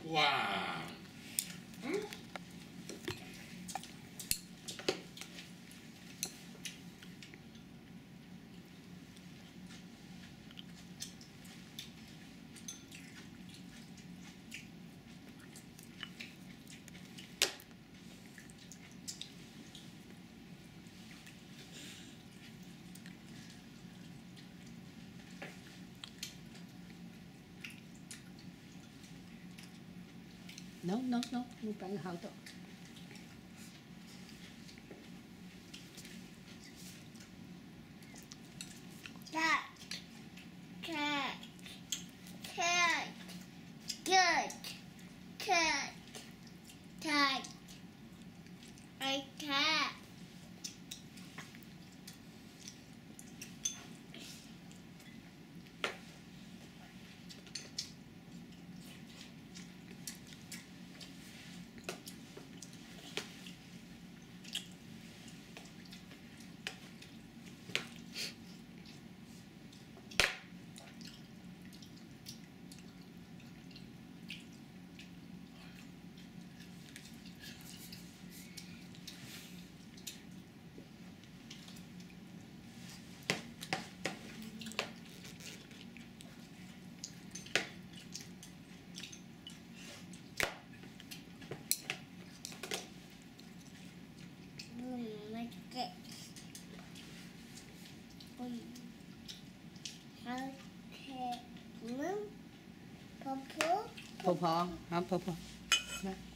Wow. No, bukan hal tu. Cat, cat, cat, good, cat, cat, I cat. Like it. How can move? Purple. พอๆครับพอๆ